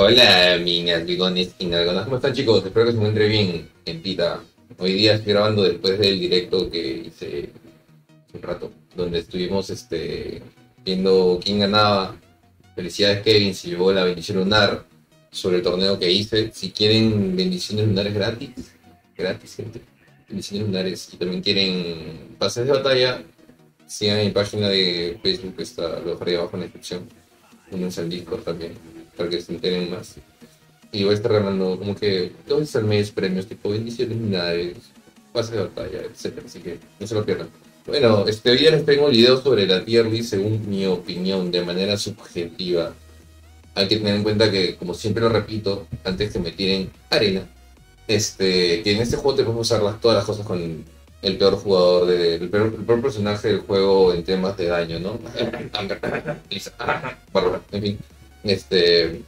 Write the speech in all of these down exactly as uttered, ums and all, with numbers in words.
Hola, minas, bigones y nalgonas. ¿Cómo están, chicos? Espero que se encuentren bien en Pita. Hoy día estoy grabando después del directo que hice hace un rato, donde estuvimos este, viendo quién ganaba. Felicidades, Kevin, se llevó la bendición lunar sobre el torneo que hice. Si quieren bendiciones lunares gratis, gratis, gente. Bendiciones lunares. Y también quieren pases de batalla, sigan mi página de Facebook, que está, lo dejaré abajo en la descripción. Únanse al Discord también, para que se enteren más. Y voy a estar ganando como que dos veces al mes premios tipo bendiciones lunares, pases de batalla, etcétera. Así que no se lo pierdan. Bueno, este hoy día les tengo un video sobre la tier list según mi opinión, de manera subjetiva. Hay que tener en cuenta que, como siempre lo repito, antes que me tiren arena, este, que en este juego te podemos usar las, todas las cosas con el peor jugador, de, el, peor, el peor personaje del juego en temas de daño, ¿no? Lisa, Bárbara, en fin. Este,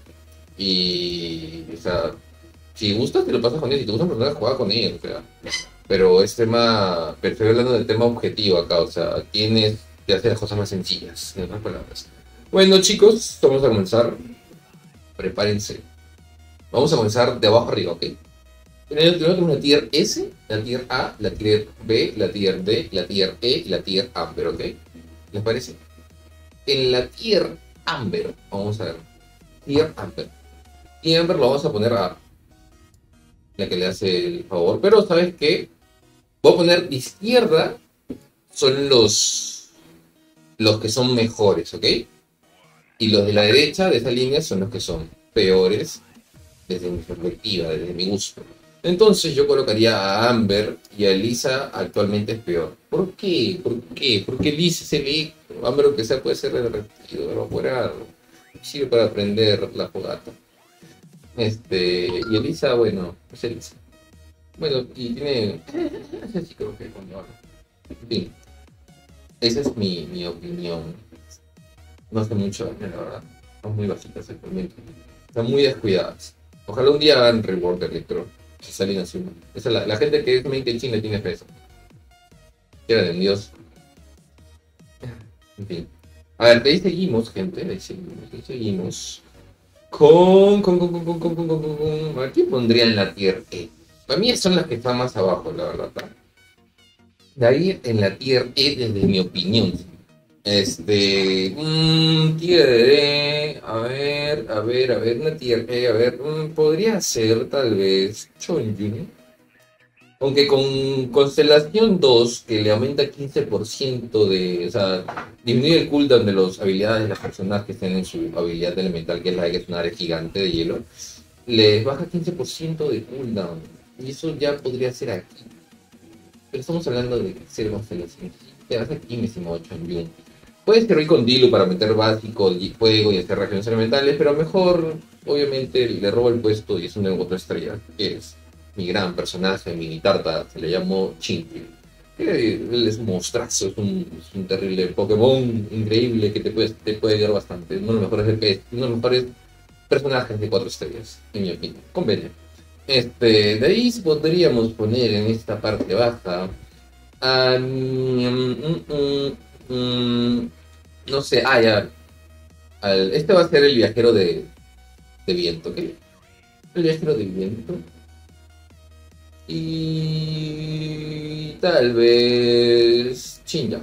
y, o sea, si gustas te lo pasas con él, si te gusta un personaje, juega con él, o sea. Pero es tema, pero estoy hablando del tema objetivo acá, o sea, tienes que hacer las cosas más sencillas, en otras palabras. Bueno, chicos, vamos a comenzar. Prepárense. Vamos a comenzar de abajo arriba, ¿ok? Primero tenemos la tier S, la tier A, la tier B, la tier D, la tier E y la tier Amber, ¿ok? ¿Les parece? En la tier Amber, vamos a ver. Tier Amber. Tier Amber lo vamos a poner a la que le hace el favor. Pero, ¿sabes qué? Voy a poner de izquierda son los, los que son mejores, ¿ok? Y los de la derecha de esa línea son los que son peores desde mi perspectiva, desde mi gusto. Entonces yo colocaría a Amber y a Lisa actualmente es peor. ¿Por qué? ¿Por qué? Porque Lisa se ve, Amber aunque sea puede ser revertido, evaporar, sirve para aprender la fogata. Este, y Elisa, bueno, es Elisa. Bueno, y tiene, ese sí creo que cuando habla. En fin, esa es mi, mi opinión. No hace mucho daño, la verdad. Son muy bajitas actualmente. Están muy descuidadas. Ojalá un día hagan reward de Electro. Si salen así. Esa es la, la gente que es mente china tiene peso. Quiera de Dios. En fin. A ver, de ahí seguimos, gente. De ahí seguimos. De ahí seguimos. Con, con, con, con, con, con, con, con, con, con. ¿A quién pondría en la tier E? Para mí son las que están más abajo, la verdad. De ahí en la tier E, desde mi opinión. Este. Mmm, tier E. A ver, a ver, a ver. Una tier E, a ver. Mmm, podría ser tal vez Chonjun. Aunque con Constelación dos, que le aumenta quince por ciento de. O sea, disminuye el cooldown de las habilidades de las personas que tienen su habilidad elemental, que es la de que es un área gigante de hielo. Les baja quince por ciento de cooldown. Y eso ya podría ser aquí. Pero estamos hablando de ser Constelación. Te vas aquí, mi estimado Chonjun. Puedes servir con Dilu para meter básico, y fuego y hacer reacciones elementales, pero mejor, obviamente, le robo el puesto y es un otra estrella, que es mi gran personaje, mi tarta, se le llamó Chinky. Él es un monstruazo, es un, es un terrible Pokémon increíble que te puede, te puede ayudar bastante. Uno de los mejores, uno de los mejores personajes de cuatro estrellas, en mi opinión. Convenio. Este, de ahí podríamos poner en esta parte baja a... Um, um, um, um, no sé, ah, ya. Al, este va a ser el viajero de, de viento, ¿ok? El viajero de viento. Y tal vez Xinjiang.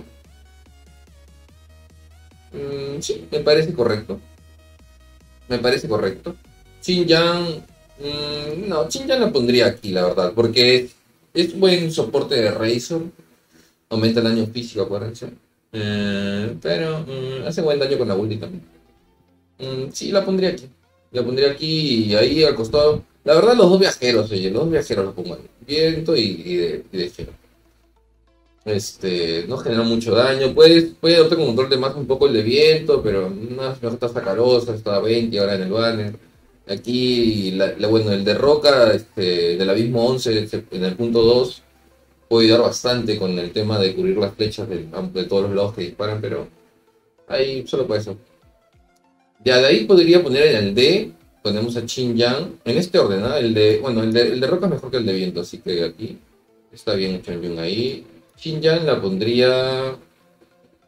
Mm, sí, me parece correcto. Me parece correcto. Xinjiang. Mmm, no, Xinjiang la pondría aquí, la verdad. Porque es buen soporte de Razor. Aumenta el daño físico, acuérdense. Eh, pero mm, hace buen daño con la ulti también. Mm, sí, la pondría aquí. La pondría aquí y ahí al costado. La verdad, los dos viajeros, oye, los dos viajeros los pongo ahí. Viento y, y de, y de gelo. Este, no genera mucho daño. Puede, puede adoptar como control de más un poco el de viento, pero no, mejor está sacarosa, está a veinte ahora en el banner. Aquí, la, la- bueno, el de roca, este, del abismo once este, en el punto dos puede ayudar bastante con el tema de cubrir las flechas de, de todos los lados que disparan, pero ahí solo para eso. Ya de ahí podría poner en el D, ponemos a Xinjiang, en este orden, ¿no? El de, bueno, el de, el de roca es mejor que el de viento, así que aquí está bien Xinjiang ahí. Xinjiang la pondría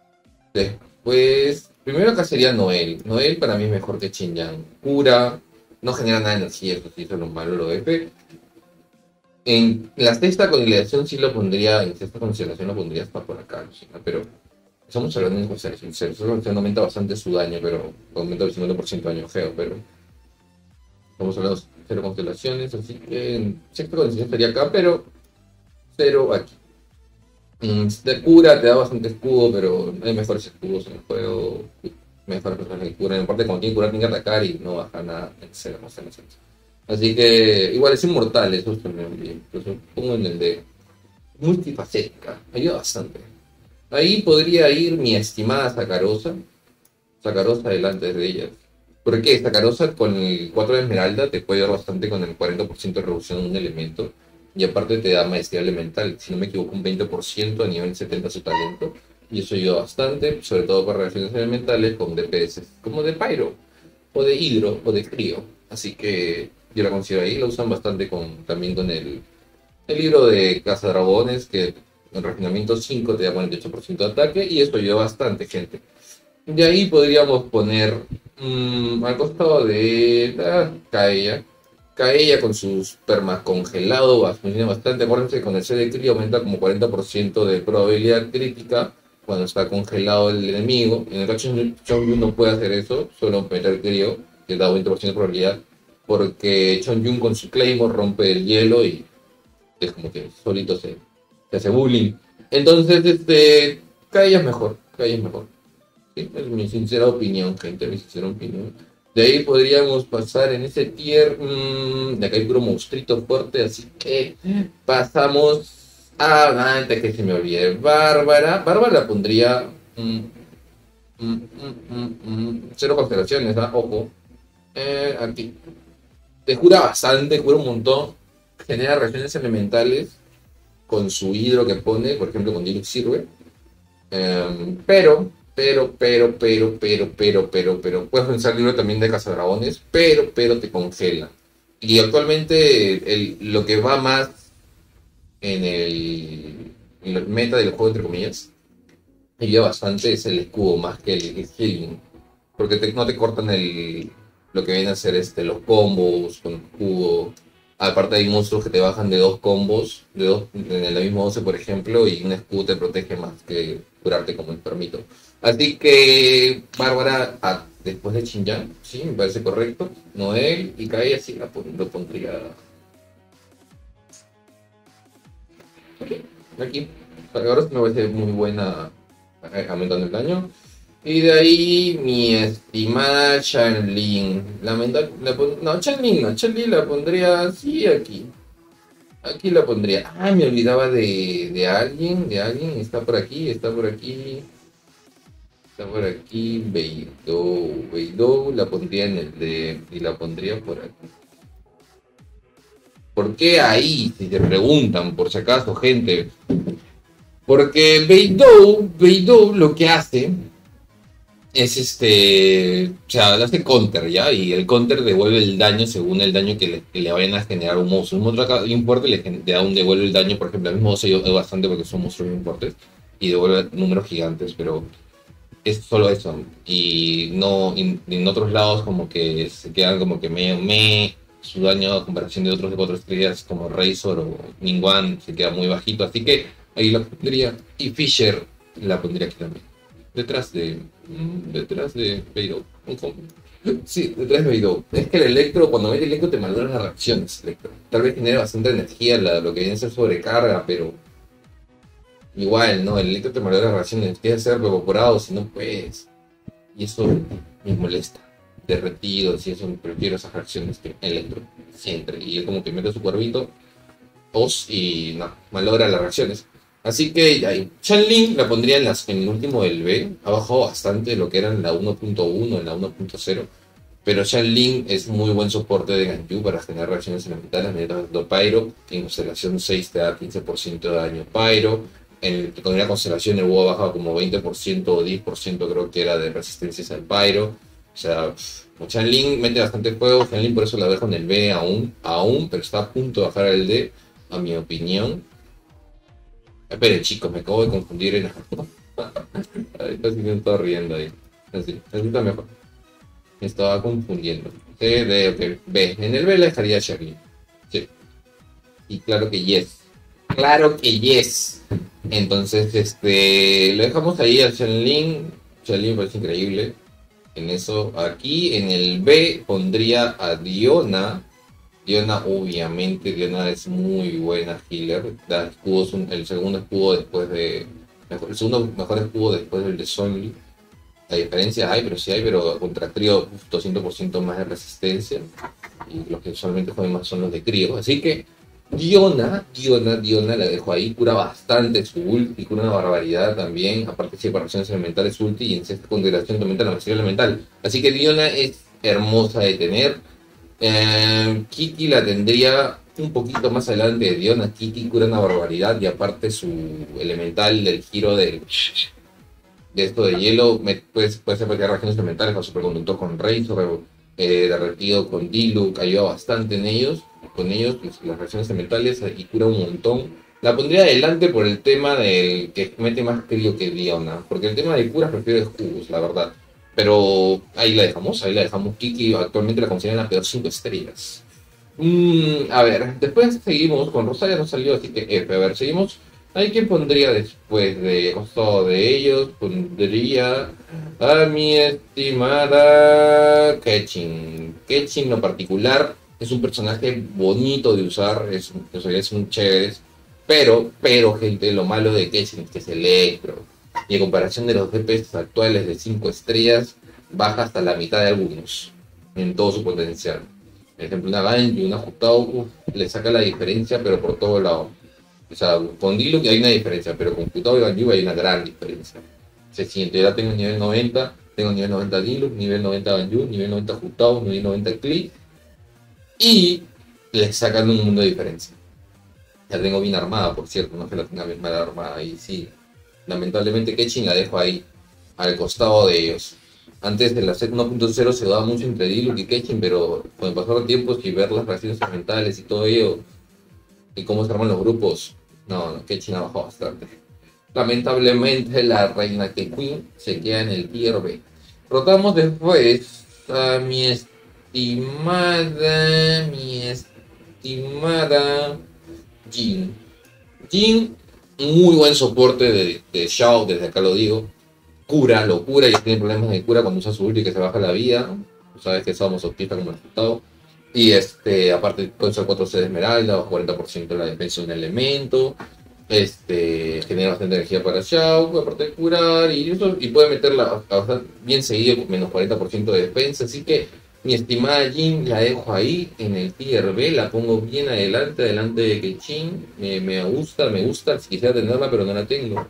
después, primero acá sería Noel. Noel para mí es mejor que Xinjiang. Cura, no genera nada de energía, eso sí, eso es lo malo, lo F. En la sexta constelación sí lo pondría, en sexta constelación lo pondría hasta por acá, ¿no? Pero estamos hablando de una constelación, esa constelación aumenta bastante su daño, pero aumenta el cincuenta por ciento de daño geo, pero estamos hablando de cero constelaciones, así que en sexta constelación estaría acá, pero cero aquí. Mm, te cura, te da bastante escudo, pero hay mejores escudos en el juego, mejores personajes que curan. En parte, cuando tiene que curar, tiene que atacar y no baja nada en cero constelaciones. Así que, igual es inmortal, eso también bien. Entonces, pongo en el de multifacética, ayuda bastante. Ahí podría ir mi estimada Sacarosa. Sacarosa delante de ella. Porque Sacarosa con el cuatro de Esmeralda te puede dar bastante con el cuarenta por ciento de reducción de un elemento. Y aparte te da maestría elemental. Si no me equivoco, un veinte por ciento a nivel setenta su talento. Y eso ayuda bastante, sobre todo para reacciones elementales con D P S como de Pyro, o de Hidro, o de Crío. Así que yo la considero ahí. La usan bastante con, también con el, el libro de Caza Dragones, que en refinamiento cinco te da cuarenta y ocho por ciento de ataque. Y eso ayuda bastante, gente. De ahí podríamos poner mmm, al costado de la Kaeya. Kaeya con sus permas congelados funciona bastante. Acuérdense que con el C de crío aumenta como cuarenta por ciento de probabilidad crítica cuando está congelado el enemigo. En el caso de Chongyun no puede hacer eso, solo meter crío, que da veinte por ciento de probabilidad, porque Chongyun con su Claymore rompe el hielo y es como que solito se, se hace bullying. Entonces, este, Kaeya es mejor, Kaeya es mejor. Sí, es mi sincera opinión, gente, mi sincera opinión. De ahí podríamos pasar en ese tier. Mmm, de acá hay puro monstruito fuerte, así que pasamos a. Antes que se me olvide, Bárbara. Bárbara la pondría. Mm, mm, mm, mm, mm, cero constelaciones, ¿ah? Ojo. Eh, aquí. Te cura bastante, cura un montón. Genera reacciones elementales con su hidro que pone, por ejemplo, con Diluc sirve. Um, pero, pero, pero, pero, pero, pero, pero, pero, puedes pensar libro también de Cazadragones, pero, pero te congela. Y actualmente el, lo que va más en el, en el meta del juego, entre comillas, ayuda bastante es el escudo más que el, el healing. Porque te, no te cortan el, lo que viene a ser este, los combos con el escudo. Aparte hay monstruos que te bajan de dos combos, de dos, en la misma doce por ejemplo, y un escudo te protege más que curarte como enfermito. Así que Bárbara, a, después de Xinjiang, sí, me parece correcto. Noel y Kai así la pon, lo pondría aquí. Ahora sí me parece muy buena eh, aumentando el daño. Y de ahí mi estimada Chanlin. Lamentable, la pon- no, Chanlin no, Chanlin la pondría así aquí. Aquí la pondría. Ah, me olvidaba de, de alguien, de alguien. Está por aquí, está por aquí. Está por aquí. Beidou. Beidou la pondría en el de. Y la pondría por aquí. ¿Por qué ahí? Si te preguntan, por si acaso, gente. Porque Beidou, Beidou lo que hace es este, o sea, hace counter, ¿ya? Y el counter devuelve el daño según el daño que le, que le vayan a generar un monstruo. Un monstruo acá bien fuerte le, le da un devuelve el daño, por ejemplo, al mismo se es bastante porque son monstruos bien fuertes y devuelve números gigantes, pero es solo eso. Y no, en, en otros lados como que se quedan como que me, me su daño a comparación de otros de cuatro estrellas como Razor o Ningguang se queda muy bajito, así que ahí la pondría. Y Fisher la pondría aquí también. Detrás de. mm, Detrás de Beidou. Sí, detrás de Beidou. Es que el Electro, cuando mete Electro, te malora las reacciones. Electro. Tal vez genere bastante energía, la- lo que viene a ser sobrecarga, pero. Igual, ¿no? El Electro te malora las reacciones. Quieres ser evaporado si no puedes. Y eso me molesta. Derretidos y eso, prefiero esas reacciones que Electro. Siempre. Y él como que mete su cuervito. Os y no, malogra las reacciones. Así que ahí, Chanlin la pondría en, las, en el último del B. Ha bajado bastante lo que era en la uno punto uno, en la uno punto cero. Pero Chanlin es muy buen soporte de Ganyu para generar reacciones elementales mediante Pyro. En constelación seis te da quince por ciento de daño Pyro. En, con la constelación el WoW ha bajado como veinte por ciento o diez por ciento creo que era de resistencias al Pyro. O sea, Chanlin mete bastante fuego. Chanlin por eso la dejo en el B aún, aún, pero está a punto de bajar al D, a mi opinión. Esperen, chicos, me acabo de confundir en. Ay, casi me estaba riendo ahí. Así, así está mejor. Me estaba confundiendo. C, D, ok, B. En el B la dejaría Sherry. Sí. Y claro que yes. Claro que yes. Entonces, este, lo dejamos ahí a Shenlin. Shenlin me parece increíble. En eso, aquí en el B pondría a Diona. Diona, obviamente, Diona es muy buena healer. Da escudos, el segundo escudo después de. El segundo mejor escudo después del de Sonly. La diferencia hay, pero sí hay, pero contra Trio doscientos por ciento más de resistencia. Y los que usualmente juegan más son los de Crio. Así que Diona, Diona, Diona la dejo ahí. Cura bastante su ulti, cura una barbaridad también. Aparte si reparaciones elementales su ulti y en sexta consideración aumenta la maestría elemental. Así que Diona es hermosa de tener. Eh, Kiki la tendría un poquito más adelante de Diona. Kiki cura una barbaridad y aparte su elemental del giro del... de esto de hielo, me, puedes, puedes aplicar reacciones elementales con superconductor con Razor, eh, derretido con Diluc, ayuda bastante en ellos, con ellos, pues, las reacciones elementales y cura un montón. La pondría adelante por el tema del que mete más crío que Diona, porque el tema de curas prefiero jugos, la verdad. Pero ahí la dejamos, ahí la dejamos. Kiki actualmente la consideran la peor cinco estrellas. Mm, a ver, después seguimos con Rosaria, no salió, así que F. A ver, seguimos. ¿Hay quién pondría después de costado de ellos? Pondría a mi estimada Ketchin. Ketchin, en particular, es un personaje bonito de usar, es, o sea, es un chévere. Pero, pero, gente, lo malo de Ketchin es que es electro. Y en comparación de los D P S actuales de cinco estrellas, baja hasta la mitad de algunos, en todo su potencial. Por ejemplo, una Ganyu, una Jutao, le saca la diferencia, pero por todo lado. O sea, con Diluc hay una diferencia, pero con Jutao y Ganyu hay una gran diferencia. Se siente, ya tengo nivel noventa, tengo nivel noventa Diluc, nivel noventa Ganyu, nivel noventa Jutao, nivel noventa Click, y le sacan un mundo de diferencia. La tengo bien armada, por cierto, no es que la tenga bien mal armada, y sí, lamentablemente Ketchin la dejo ahí, al costado de ellos. Antes de la set uno punto cero se daba mucho entre Diluc y Ketchin, pero con el pasar del tiempo y ver las reacciones mentales y todo ello, y cómo se arman los grupos, no, no, Ketchin ha bajado bastante. Lamentablemente la reina que Queen se queda en el tier B. Rotamos después a mi estimada, mi estimada Jhin. Jhin, muy buen soporte de, de Xiao, desde acá lo digo. Cura, lo cura y tiene problemas de cura cuando usa su ulti que se baja la vida. Tú sabes que somos optimistas como resultado. Y este, aparte puede usar cuatro C de esmeralda, cuarenta por ciento de la defensa de un elemento. Este, genera bastante energía para Xiao, aparte de curar, y, eso, y puede meterla bien seguido con menos cuarenta por ciento de defensa. Así que mi estimada Jhin la dejo ahí en el tier B, la pongo bien adelante, adelante de Ketchin. Me, me gusta, me gusta, si quisiera tenerla, pero no la tengo.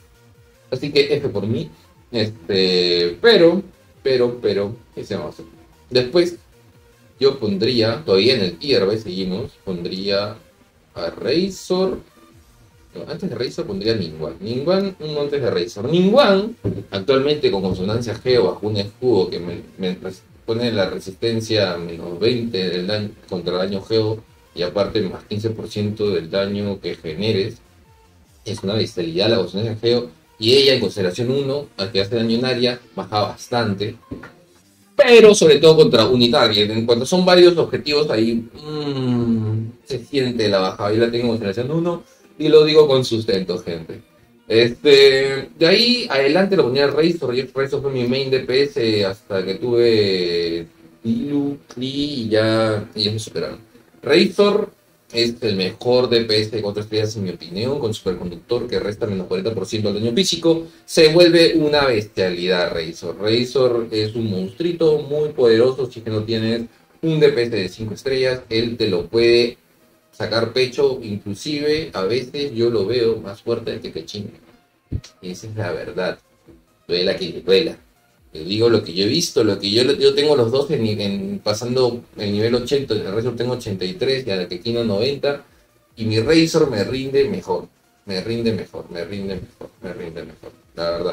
Así que F por mí. Este, pero, pero, pero, ¿qué se llama a hacer? Después, yo pondría, todavía en el tier B seguimos, pondría a Razor. No, antes de Razor pondría a Ningguang. Ningguang, no antes de Razor. Ningguang, actualmente con consonancia Geo bajo un escudo que me, me pone la resistencia a menos veinte del daño contra el daño Geo y aparte más quince por ciento del daño que generes. Es una bestialidad la consonancia Geo. Y ella en consideración uno, al que hace daño en área, baja bastante. Pero sobre todo contra Unitarget. En cuanto son varios objetivos, ahí mmm, se siente la bajada. Yo la tengo en consideración uno y lo digo con sustento, gente. Este, de ahí adelante lo ponía Razor. Razor fue mi main D P S hasta que tuve Diluc y ya, y ya me superaron. Razor es el mejor D P S de cuatro estrellas en mi opinión, con superconductor que resta menos cuarenta por ciento al daño físico. Se vuelve una bestialidad Razor. Razor es un monstruito muy poderoso. Si que no tienes un D P S de cinco estrellas, él te lo puede sacar pecho. Inclusive a veces yo lo veo más fuerte que Ketchin. Y esa es la verdad. Duela que duela. Yo digo lo que yo he visto, lo que yo, yo tengo los dos en, en, pasando el nivel ochenta, el Razor tengo ochenta y tres y a la Ketchin noventa, y mi Razor me rinde mejor, me rinde mejor, me rinde mejor, me rinde mejor, la verdad.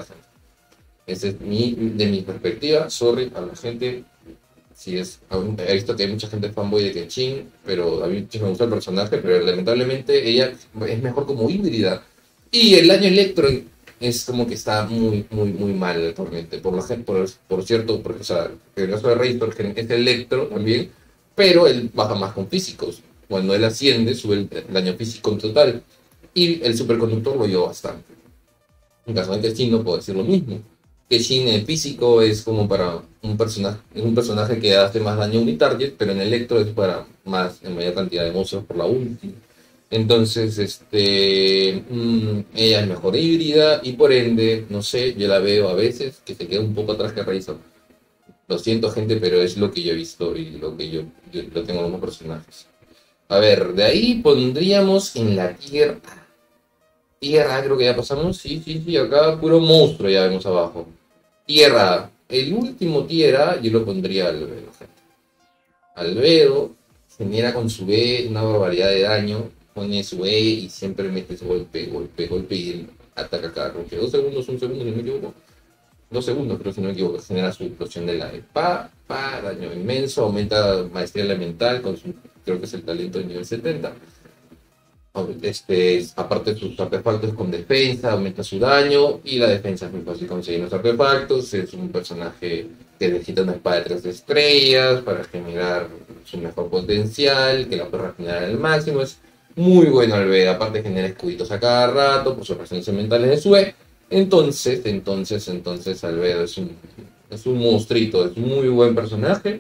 Esa es mi, de mi perspectiva. Sorry a la gente, si es, he visto que hay mucha gente fanboy de Ketchin, pero a mí sí me gusta el personaje, pero lamentablemente ella es mejor como híbrida. Y el daño electro es como que está muy, muy, muy mal el torrente. Por, la, por, por cierto, porque, o sea, el caso de Razor es Electro también, pero él baja más con físicos. Cuando él asciende, sube el, el daño físico en total. Y el superconductor lo llevó bastante. En caso de Shin no puedo decir lo mismo. Que Shin en físico es como para un personaje, es un personaje que hace más daño unitarget, pero en Electro es para más, en mayor cantidad de monstruos por la ulti. Entonces, este, mmm, ella es mejor híbrida y por ende, no sé, yo la veo a veces que se queda un poco atrás que Razor. Lo siento, gente, pero es lo que yo he visto y lo que yo, yo lo tengo como personajes. A ver, de ahí pondríamos en la tier A. Tierra, creo que ya pasamos. Sí, sí, sí, acá puro monstruo ya vemos abajo. Tierra. El último tierra yo lo pondría al Albedo, gente. Albedo genera con su B una barbaridad de daño. Pone su E y siempre mete su golpe, golpe, golpe y él ataca cada rompe. Dos segundos, un segundo, si no me equivoco. Dos segundos, creo, si no me equivoco. Genera su explosión de la E. Pa, pa, daño inmenso. Aumenta maestría elemental con su, creo que es el talento de nivel setenta. Este, aparte de sus artefactos con defensa, aumenta su daño y la defensa es muy fácil conseguir los artefactos. Es un personaje que necesita una espada de tres estrellas para generar su mejor potencial, que la puede regenerar al máximo. Es muy bueno al ver, aparte genera escuditos a cada rato por sus reacciones mentales de su E. Entonces, entonces, entonces Albedo es un, es un monstruito, es un muy buen personaje,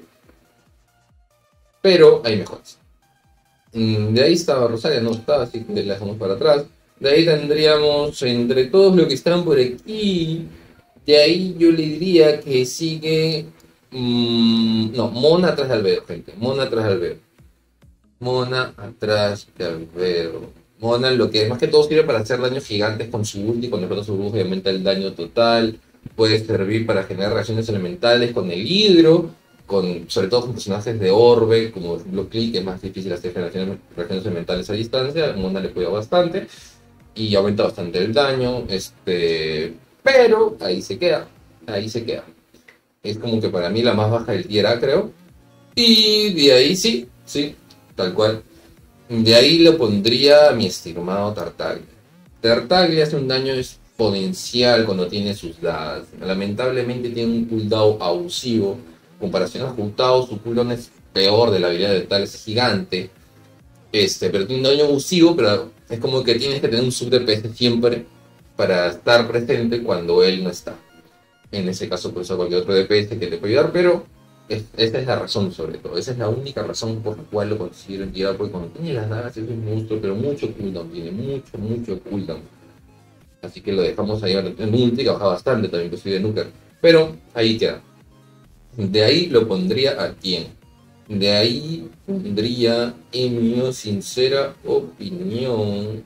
pero hay mejores. De ahí estaba Rosaria, no estaba, así que la dejamos para atrás. De ahí tendríamos entre todos los que están por aquí. De ahí yo le diría que sigue. Mmm, no, Mona atrás de Albedo, gente. Mona atrás de Albedo. Mona atrás de Albedo. Mona, lo que más que todo sirve para hacer daños gigantes con su ulti, cuando explota su burbuja y aumenta el daño total. Puede servir para generar reacciones elementales con el hidro. Con, sobre todo con personajes de orbe, como por ejemplo Click, que es más difícil hacer generaciones, reacciones mentales a distancia. Mona le cuida bastante y aumenta bastante el daño, este, pero ahí se queda, ahí se queda. Es como que para mí la más baja del tier A, creo. Y de ahí sí, sí, tal cual. De ahí lo pondría a mi estimado Tartaglia. Tartaglia hace un daño exponencial cuando tiene sus dadas. Lamentablemente tiene un cooldown abusivo. Comparación a Jutao, su cooldown es peor de la habilidad de tal, es gigante. Este, pero tiene un daño abusivo, pero es como que tienes que tener un sub D P S siempre para estar presente cuando él no está. En ese caso, puedes usar cualquier otro D P S que te puede ayudar, pero es, esa es la razón, sobre todo. Esa es la única razón por la cual lo considero en tirar, porque cuando tiene las dagas es un monstruo, pero mucho cooldown, tiene mucho, mucho cooldown. Así que lo dejamos ahí en ulti, que baja bastante también, que soy de Nuker. Pero ahí queda. De ahí lo pondría a quién. De ahí pondría, en mi sincera opinión,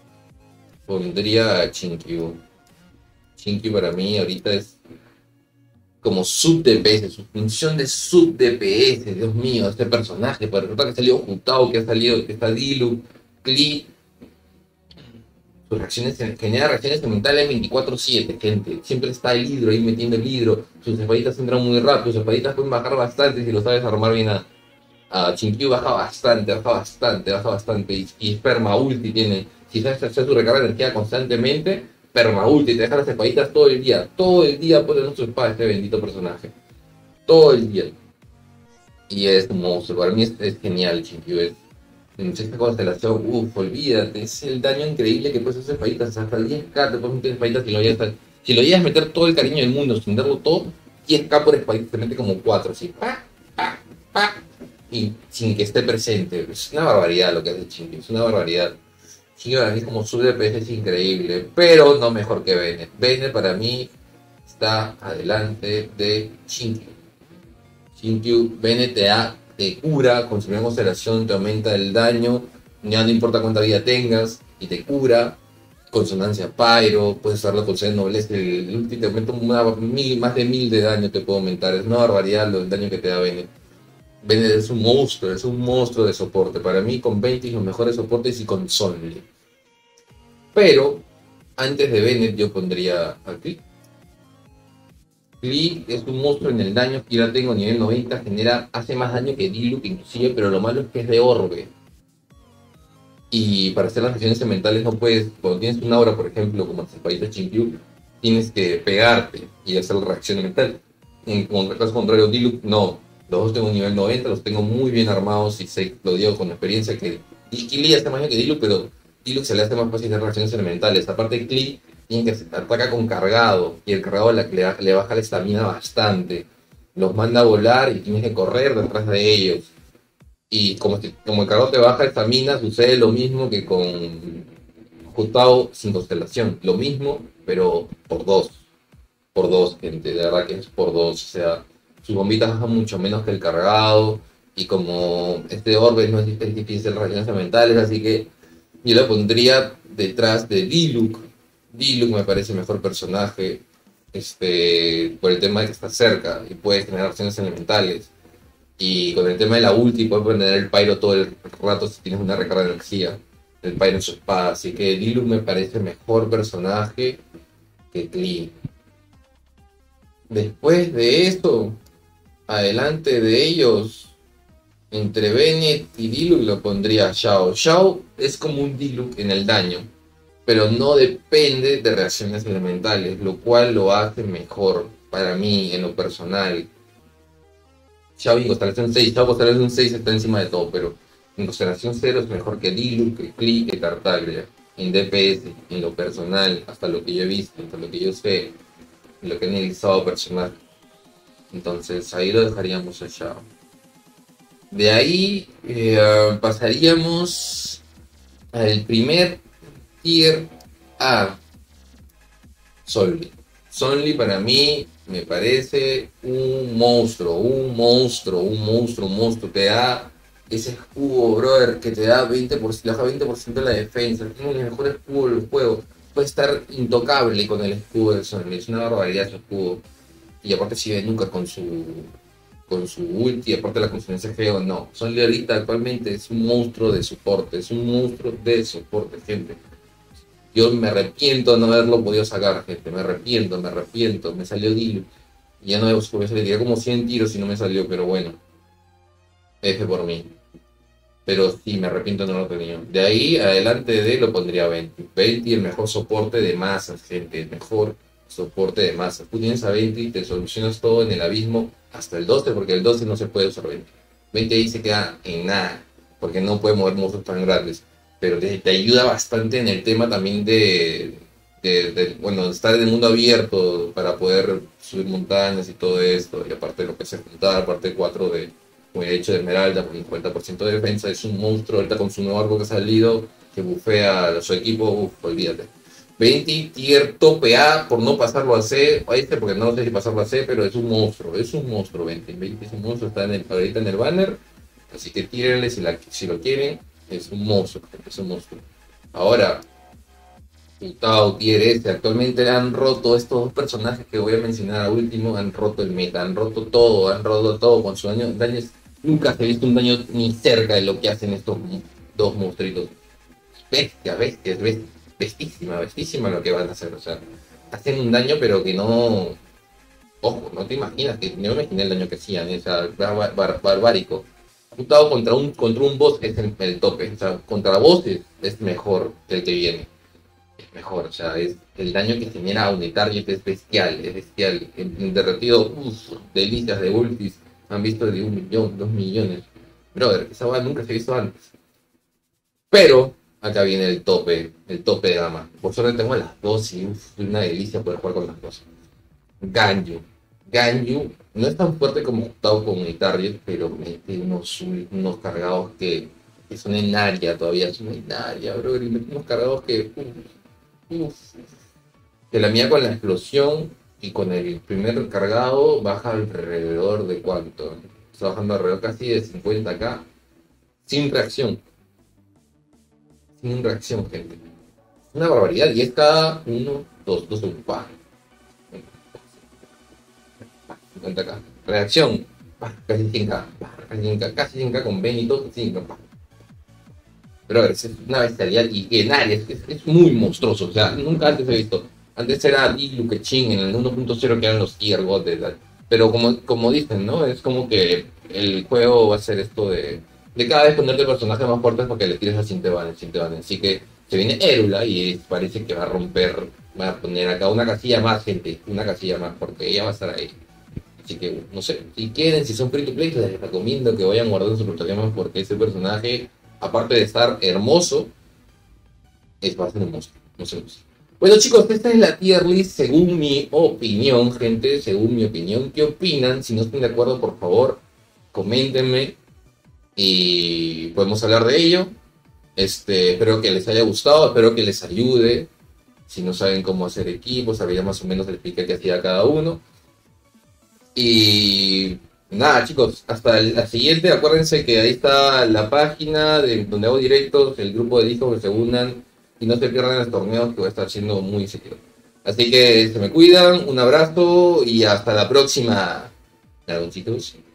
pondría a Chinkyu. Chinkyu para mí ahorita es como sub D P S, su función de sub D P S, Dios mío, este personaje, para resulta que ha salido Jutao, que ha salido, que está Diluc, Klee. Sus reacciones, genera reacciones mentales veinticuatro siete, gente. Siempre está el hidro ahí metiendo el hidro. Sus espaditas entran muy rápido. Sus espaditas pueden bajar bastante si lo sabes armar bien. A, a Chinkyu baja bastante, baja bastante, baja bastante. Y, y Perma Ulti tiene. Si sabes hacer su recarga de energía constantemente, Perma Ulti te deja las espaditas todo el día. Todo el día pone su espada este bendito personaje. Todo el día. Y es un monstruo. Para mí es, es genial Chinkyu. Es, en esta constelación, uff, olvídate, es el daño increíble que puedes hacer espaditas, hasta diez K te puedes meter espaditas si lo llegas a, si lo llegas a meter todo el cariño del mundo, sin darlo todo, diez K por espaditas, te mete como cuatro, así, pa, pa, pa, y sin que esté presente. Es una barbaridad lo que hace Chinkyu, es una barbaridad. Chinkyu para mí como sub D P S es increíble, pero no mejor que Bennett. Bennett para mí está adelante de Chinkyu. Chinkyu, Bennett te da, te cura, con su primera constelación te aumenta el daño, ya no importa cuánta vida tengas, y te cura. Consonancia Pyro, puedes usarlo con Sed Nobleza, el, el ulti te aumenta una, mil, más de mil de daño te puede aumentar, es una barbaridad lo, el daño que te da Bennett. Bennett es un monstruo, es un monstruo de soporte, para mí con veinte los mejores soportes y con Sonly. Pero, antes de Bennett yo pondría a Klee. Klee es un monstruo en el daño que yo la tengo a nivel noventa, genera, hace más daño que Diluc inclusive, pero lo malo es que es de orbe. Y para hacer las reacciones elementales no puedes, cuando tienes una aura, por ejemplo, como el país de Chinkyu, tienes que pegarte y hacer la reacción mental. En con- caso contrario, Diluc, no. Los dos tengo un nivel noventa, los tengo muy bien armados y sé, lo digo con experiencia, que Klee hace más daño que Diluc, pero Diluc se le hace más fácil hacer reacciones elementales. Aparte, Klee tiene que ataca con cargado y el cargado le, le, le baja la estamina bastante. Los manda a volar y tienes que correr detrás de ellos. Y como, si- como el cargado te baja estamina, sucede lo mismo que con Jutao sin constelación. Lo mismo, pero por dos. Por dos, gente. De verdad que es por dos. O sea, sus bombitas bajan mucho menos que el cargado. Y como este orbe no es, es difícil de relaciones mentales, así que yo lo pondría detrás de Diluc. Diluc me parece el mejor personaje. Este, por el tema de que está cerca y puede generar acciones elementales. Y con el tema de la ulti, puedes poner el Pyro todo el rato si tienes una recarga de energía. El Pyro en su espada. Así que Diluc me parece mejor personaje que Klee. Después de esto, adelante de ellos, entre Bennett y Diluc lo pondría Shao. Shao es como un Diluc en el daño, pero no depende de reacciones elementales, lo cual lo hace mejor para mí en lo personal. Shao en constelación seis, Shao constelación seis está encima de todo, pero en constelación cero es mejor que Diluc, que Klee, que Tartaglia. En D P S, en lo personal, hasta lo que yo he visto, hasta lo que yo sé, en lo que he analizado personal. Entonces ahí lo dejaríamos a Shao. De ahí eh, pasaríamos al primer tier A, Solly. Solly para mí me parece un monstruo, un monstruo, un monstruo, un monstruo. Te da ese escudo, brother, que te da veinte por ciento, le baja veinte por ciento de la defensa. Tiene el mejor escudo del juego. Puede estar intocable con el escudo de Solly. Es una barbaridad su escudo. Y aparte sigue nunca con su con su ulti, aparte de la consecuencia feo, no. Son ahorita actualmente es un monstruo de soporte, es un monstruo de soporte, gente. Yo me arrepiento de no haberlo podido sacar, gente. Me arrepiento, me arrepiento. Me salió Dilu. Y ya no me porque se le tiré como cien tiros y no me salió, pero bueno. F por mí. Pero sí, me arrepiento de no haberlo tenido. De ahí adelante de lo pondría Venti. Venti, el mejor soporte de masas, gente. El mejor soporte de masas. Tú tienes a Venti y te solucionas todo en el abismo hasta el doce, porque el doce no se puede usar Venti. Venti ahí se queda en nada, porque no puede mover monstruos tan grandes. Pero te, te ayuda bastante en el tema también de, de, de, bueno, estar en el mundo abierto para poder subir montañas y todo esto. Y aparte de lo que se juntar, aparte cuatro de como he hecho de Esmeralda, con un cincuenta por ciento de defensa, es un monstruo ahorita con su nuevo arco que ha salido, que bufea a su equipo, uff, olvídate. veinte tier tope A por no pasarlo a C, a este porque no sé si pasarlo a C, pero es un monstruo, es un monstruo veinte, veinte es un monstruo, está en el, ahorita en el banner, así que tírenle si, la, si lo quieren, es un monstruo, es un monstruo. Ahora, Utao, tier S, actualmente han roto estos dos personajes que voy a mencionar a último, han roto el meta, han roto todo, han roto todo con su daño, daños. Nunca se ha visto un daño ni cerca de lo que hacen estos dos monstruitos. Bestia, bestia, bestia, bestísima, bestísima lo que van a hacer. O sea, hacen un daño pero que no... Ojo, no te imaginas, que no me imaginé el daño que hacían, o sea, bar, bar, barbárico. Utao contra un, contra un boss es el, el tope, o sea, contra bosses es mejor que el que viene. Es mejor, o sea, es el daño que genera a un target es bestial, es bestial. En, en derretido, uff, delicias de ultis, han visto de un millón, dos millones. Brother, esa va nunca se ha visto antes. Pero acá viene el tope, el tope de gama. Por suerte tengo las dos y uff, una delicia poder jugar con las dos. Ganyu. Ganyu no es tan fuerte como Gustavo con el target, pero mete unos, unos cargados que, que son en área todavía, son en área, bro, y mete unos cargados que... Uf, uf, que la mía con la explosión y con el primer cargado baja alrededor de cuánto. Está bajando alrededor casi de cincuenta k sin reacción. Sin reacción, gente. Una barbaridad. Y es cada uno, dos, dos, un, pa. cincuenta k. Reacción. Pa, casi cien k. Pa, casi cien k. Casi cien k con Benito. cinco, pa. Pero es una bestialidad y en áreas es, es muy monstruoso. O sea, nunca antes he visto. Antes era Liu Kechin en el uno punto cero que eran los tier god de edad. Pero como, como dicen, ¿no? Es como que el juego va a ser esto de, de cada vez ponerte personajes más fuertes porque le tires a Sinteban, Sinteban. Así que se viene Erula y es- parece que va a romper, va a poner acá una casilla más, gente, una casilla más, porque ella va a estar ahí. Así que, no sé, si quieren, si son free to play, les recomiendo que vayan guardando sus plataformas porque ese personaje, aparte de estar hermoso, es bastante hermoso. No sé. Bueno, chicos, esta es la tier list según mi opinión, gente, según mi opinión. ¿Qué opinan? Si no están de acuerdo, por favor, coméntenme y podemos hablar de ello. Este, espero que les haya gustado, espero que les ayude. Si no saben cómo hacer equipos, sabría más o menos el expliqué que hacía cada uno. Y nada, chicos, hasta la siguiente. Acuérdense que ahí está la página de donde hago directos, el grupo de discos que se unan y no se pierdan los torneos que voy a estar haciendo muy seguido. Así que se me cuidan, un abrazo y hasta la próxima, dragoncitos.